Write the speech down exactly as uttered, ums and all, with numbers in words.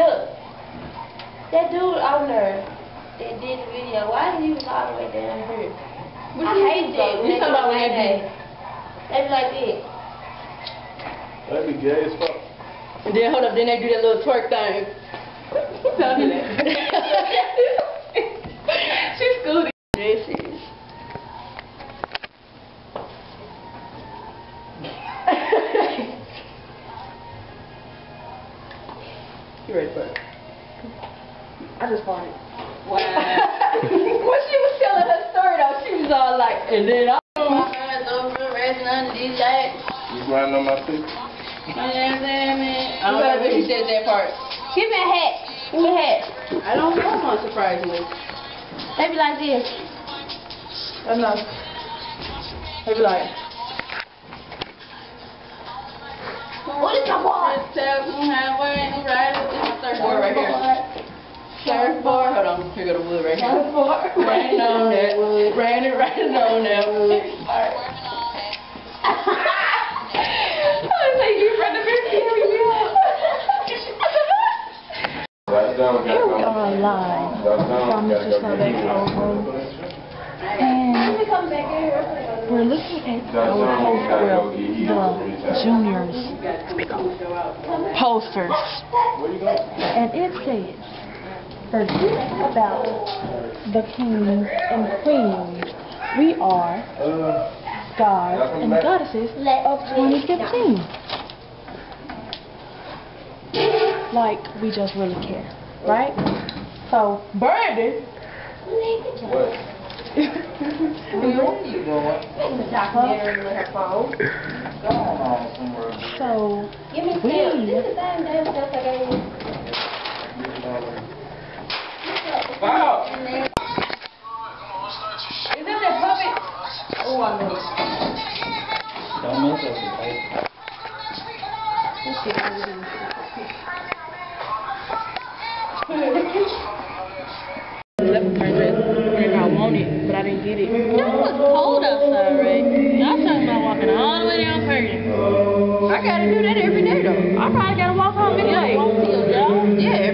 Look, that dude on there that did the video, why he was all the way down here? What I hate that. You talking about when they They be like this. That be gay as fuck. And then hold up, then they do that little twerk thing. Don't do that. She's cool. Yeah, she is. You ready for it? I just farted. Wow. When she was telling her story though, she was all like, and then I my hands over resting under these legs. You grinding on my feet? You know what I'm saying, man? I don't know if she said that part. Give me a hat. Give me a hat. I don't know one, surprisingly. They be like this. I know. They be like, What is my board? Surfboard right here. Surfboard. Hold on. Here go the wood right here. Surfboard. Raining on that wood. Raining, raining on that wood. Alright. I was like, you run the video. Here we are live from Mister Slovake's over, and we're looking at our poster, well, the juniors posters, and it says, forget about the kings and queens, we are gods and goddesses of twenty fifteen. Like, we just really care, right? So, Brandon. What? So, Give me we. This is the same damn stuff I gave you. Wow! Is that that puppet? Oh, I know. Don't mess up the paper. This shit already left my dress whenever I wanted, but I didn't get it. It was cold outside, right? Y'all talking about walking all the way down Purdy. I gotta do that every day, though. I probably gotta walk home anyway. Walk to your job? Yeah,